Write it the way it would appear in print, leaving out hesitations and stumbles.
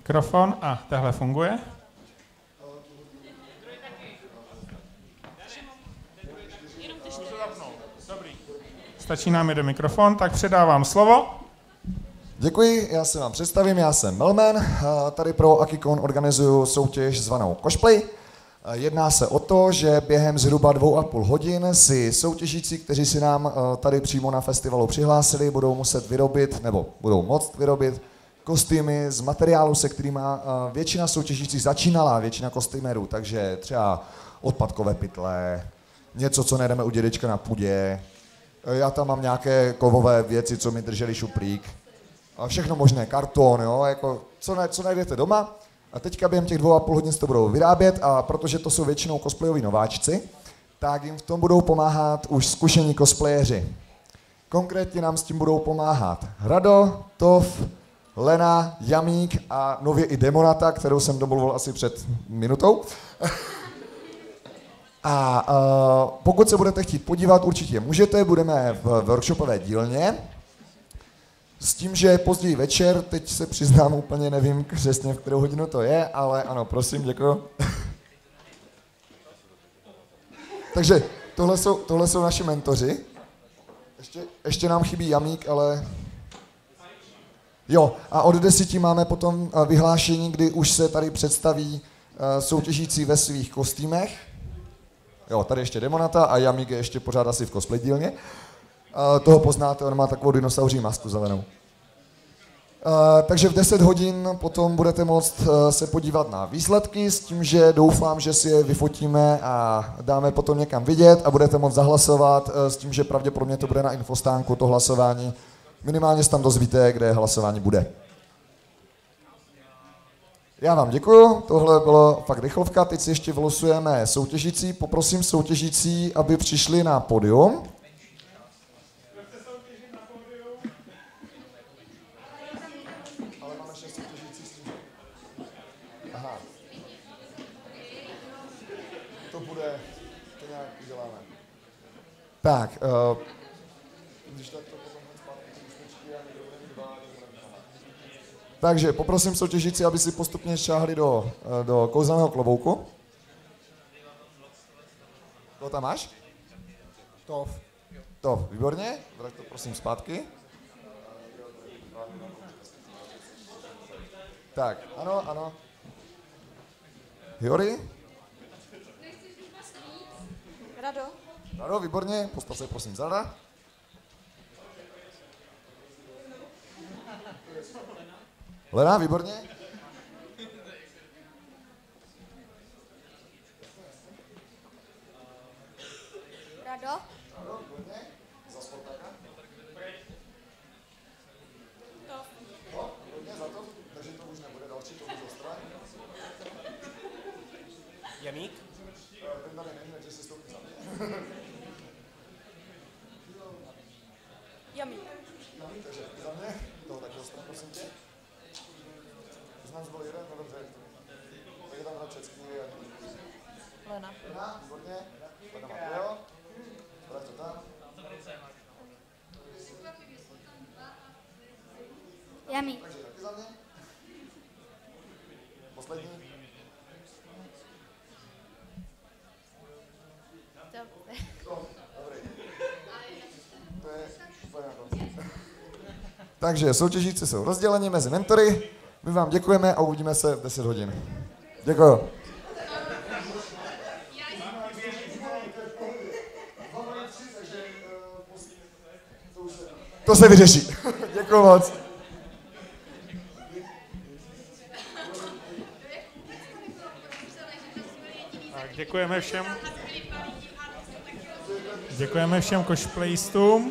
Mikrofon a tahle funguje. Stačí nám jeden mikrofon, tak předávám slovo. Děkuji, já se vám představím, já jsem Melman, tady pro Akikon organizuju soutěž zvanou Cosplay. Jedná se o to, že během zhruba 2,5 hodin si soutěžící, kteří si nám tady přímo na festivalu přihlásili, budou muset vyrobit, nebo budou moct vyrobit kostýmy z materiálu, se kterými většina soutěžících začínala, většina kostýmerů, takže třeba odpadkové pytle, něco, co najdeme u dědečka na půdě. Já tam mám nějaké kovové věci, co mi drželi šuplík. A všechno možné, karton, jo, jako co najdete doma. A teďka během těch 2,5 hodin se to budou vyrábět a protože to jsou většinou cosplayoví nováčci, tak jim v tom budou pomáhat už zkušení cosplayeři. Konkrétně nám s tím budou pomáhat Rado, Tov, Lena, Jamík a nově i Demonata, kterou jsem domluvil asi před minutou. A pokud se budete chtít podívat, určitě můžete, budeme v workshopové dílně. S tím, že později večer, teď se přiznám, úplně nevím přesně, v kterou hodinu to je, ale ano, prosím, děkuji. Takže tohle jsou naši mentoři. Ještě nám chybí Jamík, ale... Jo, a od 10 máme potom vyhlášení, kdy už se tady představí soutěžící ve svých kostýmech. Jo, tady ještě Demonata a Jamík je ještě pořád asi v cosplay dílně. Toho poznáte, on má takovou dinosauří masku zelenou. Takže v 10 hodin potom budete moct se podívat na výsledky s tím, že doufám, že si je vyfotíme a dáme potom někam vidět a budete moct zahlasovat s tím, že pravděpodobně to bude na infostánku, to hlasování. Minimálně se tam dozvíte, kde hlasování bude. Já vám děkuju, tohle bylo fakt rychlovka, teď si ještě vylosujeme soutěžící. Poprosím soutěžící, aby přišli na pódium. Ale máme 6 soutěžící s tím. Aha. To nějak uděláme. Tak, když tak to potom zpátky a někdo bude mít 2, takže poprosím soutěžící, aby si postupně šáhli do kouzelného klobouku. Koho tam máš? Tov, výborně. Vrať to prosím zpátky. Tak, ano. Hiori? Rado, výborně. Postav se prosím zada. Lena, výborně. Rado, výborně. Za Spartaka. Výborně, za to. Takže to už nebude další, to už ostré. Jamík? Ten tady není, takže si stoupí za mě. Jamík. Takže za mě. Toho taky ostré, prosím tě. Znám zbyl jeden, no dobře. Tak je tam Hradčecký. Lena, výborně. Lena Mateo. Vrať to tam. Jamík. Takže taky za mě. Poslední. Dobrý. To je úplně na konci. Takže soutěžíci jsou rozděleni mezi mentory. My vám děkujeme a uvidíme se v 10 hodin. Děkuju. To se vyřeší. Děkuju moc. Tak děkujeme všem cosplayistům.